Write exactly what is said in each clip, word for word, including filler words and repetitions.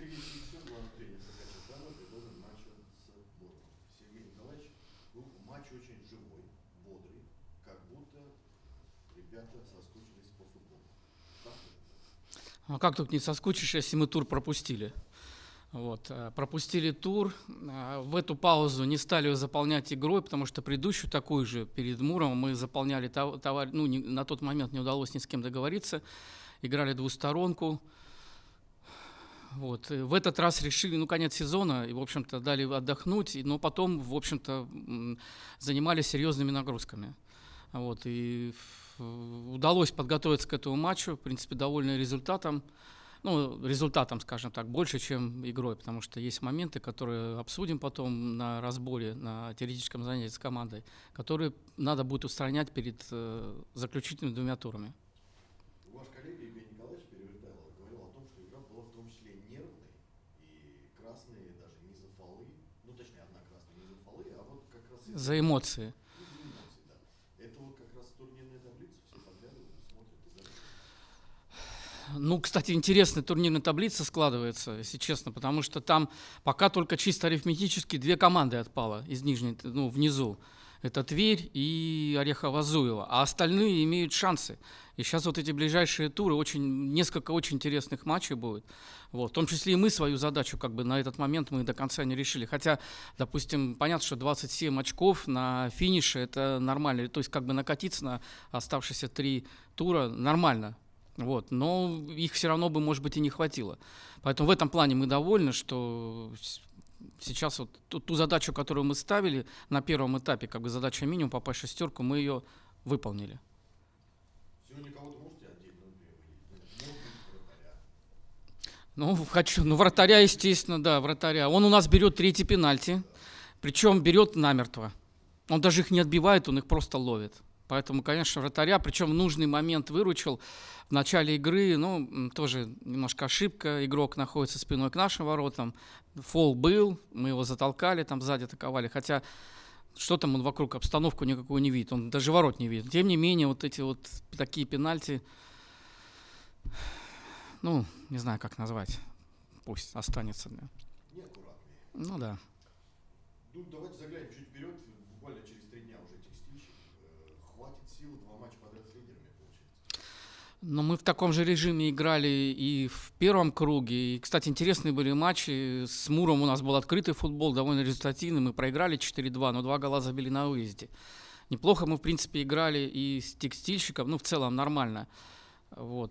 вывести счет, главный тренер Сокачев Карла предложен матч с Боровым. Сергей Николаевич был матч очень живой, бодрый, как будто ребята соскучились по футболу. А как тут не соскучишь, если мы тур пропустили? Вот. Пропустили тур, в эту паузу не стали ее заполнять игрой, потому что предыдущую такую же перед Муромом мы заполняли, товар, ну, не, на тот момент не удалось ни с кем договориться, играли двусторонку. Вот. В этот раз решили, ну, конец сезона, и, в общем-то, дали отдохнуть, но потом, в общем-то, занимались серьезными нагрузками. Вот. И удалось подготовиться к этому матчу, в принципе, довольны результатом. Ну, результатом, скажем так, больше, чем игрой, потому что есть моменты, которые обсудим потом на разборе, на теоретическом занятии с командой, которые надо будет устранять перед э, заключительными двумя турами. Ваш коллега Евгений Николаевич Перевертайло говорил о том, что игра была в том числе нервной, и красные даже не за фолы, ну, точнее, одна красная не за фолы, а вот как раз... За эмоции. За эмоции, да. Это вот как раз турнирная таблица, все подглядывают, смотрят и заметят. Ну, кстати, интересная турнирная таблица складывается, если честно, потому что там пока только чисто арифметически две команды отпало из нижней, ну, внизу. Это Тверь и Орехово-Зуево, а остальные имеют шансы. И сейчас вот эти ближайшие туры, очень, несколько очень интересных матчей будет. Вот. В том числе и мы свою задачу как бы на этот момент мы до конца не решили. Хотя, допустим, понятно, что двадцать семь очков на финише – это нормально. То есть как бы накатиться на оставшиеся три тура нормально. Вот. Но их все равно бы, может быть, и не хватило. Поэтому в этом плане мы довольны, что сейчас вот ту, ту задачу, которую мы ставили на первом этапе, как бы задача минимум попасть в шестерку, мы ее выполнили. Сегодня кого-то можете отдельно выделить? Вратаря. Ну, хочу. Ну, вратаря, естественно, да, вратаря. Он у нас берет третий пенальти, причем берет намертво. Он даже их не отбивает, он их просто ловит. Поэтому, конечно, вратаря, причем в нужный момент выручил. В начале игры, ну, тоже немножко ошибка. Игрок находится спиной к нашим воротам. Фол был, мы его затолкали, там сзади атаковали. Хотя, что там он вокруг, обстановку никакую не видит. Он даже ворот не видит. Тем не менее, вот эти вот такие пенальти, ну, не знаю, как назвать. Пусть останется. Неаккуратные. Ну, да. Ну, давайте заглянем чуть вперед. Буквально через три дня уже текстильщик. Хватит сил, два матча подряд с лидерами, получается. Но мы в таком же режиме играли и в первом круге. И, кстати, интересные были матчи. С Муром у нас был открытый футбол, довольно результативный. Мы проиграли четыре-два, но два гола забили на выезде. Неплохо мы, в принципе, играли и с текстильщиком. Ну, в целом, нормально. Вот.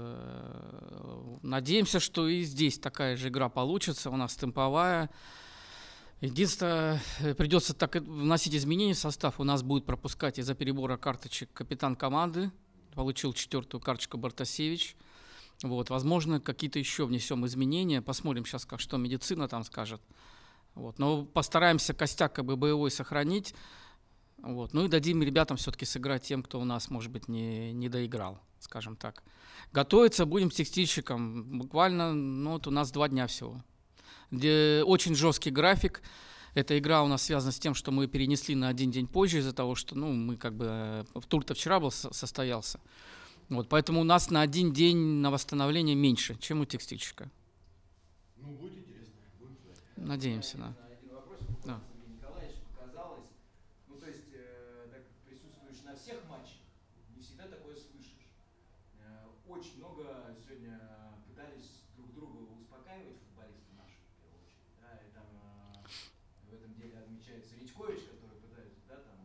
Надеемся, что и здесь такая же игра получится. У нас темповая. Единственное, придется так вносить изменения в состав. У нас будет пропускать из-за перебора карточек капитан команды. Получил четвертую карточку Бартасевич. Вот, возможно, какие-то еще внесем изменения. Посмотрим сейчас, как, что медицина там скажет. Вот, но постараемся костяк как бы боевой сохранить. Вот, ну и дадим ребятам все-таки сыграть тем, кто у нас, может быть, не, не доиграл, скажем так. Готовиться будем с текстильщиком. Буквально, ну вот у нас два дня всего. Где очень жесткий график. Эта игра у нас связана с тем, что мы перенесли на один день позже из-за того, что, ну, мы как бы в тур-то вчера был состоялся. Вот, поэтому у нас на один день на восстановление меньше, чем у текстильщика. Ну, будет интересно. Будем ждать. Надеемся, да. Один вопрос. Да. Сергей Николаевич, показалось, ну, то есть, э, так как присутствуешь на всех матчах, не всегда такое слышишь. Э, очень много сегодня пытались друг друга успокаивать футболисты наши, в первую очередь. Да, и там э, в этом деле отмечается Ричкович, который пытается, да, там,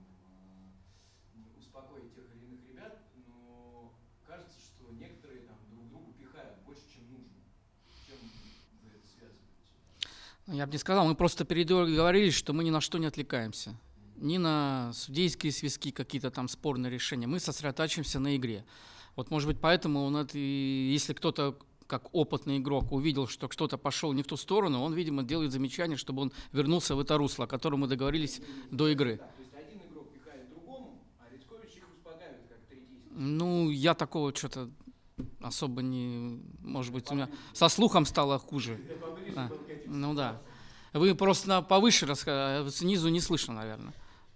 э, успокоить тех или иных ребят, но кажется, что некоторые там друг другу пихают больше, чем нужно. Чем вы это связываете? Я бы не сказал, мы просто перед игрой говорили, что мы ни на что не отвлекаемся. Ни на судейские свистки, какие-то там спорные решения. Мы сосредотачиваемся на игре. Вот, может быть, поэтому, он это, если кто-то, как опытный игрок, увидел, что кто-то пошел не в ту сторону, он, видимо, делает замечание, чтобы он вернулся в это русло, о котором мы договорились до игры. Да, то есть один игрок пихает другому, а Ричкович их успокаивает, как третий. Ну, я такого что-то особо не... Может быть, у меня со слухом стало хуже. А, ну да. Вы просто повыше рассказали, снизу не слышно, наверное.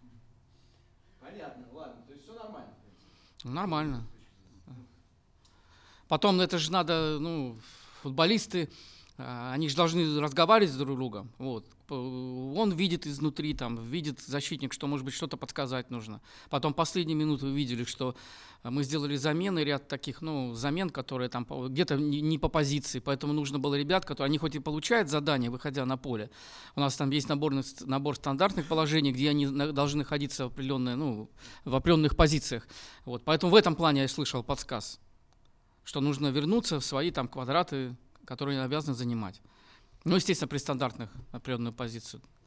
Понятно, ладно, то есть все нормально. Нормально. Потом это же надо, ну, футболисты, А, Они же должны разговаривать друг с другом. Вот. П- Он видит изнутри, там, видит защитник, что, может быть, что-то подсказать нужно. Потом последние минуты вы видели, что а, мы сделали замены, ряд таких, ну, замен, которые там по- где-то не не по позиции, поэтому нужно было ребят, которые, они хоть и получают задание, выходя на поле, у нас там есть наборный ст- набор стандартных положений, где они на- должны находиться в определенной, ну, в определенных позициях. Вот. Поэтому в этом плане я слышал подсказ, что нужно вернуться в свои там квадраты, которые они обязаны занимать. Ну, естественно, при стандартных определенную позицию.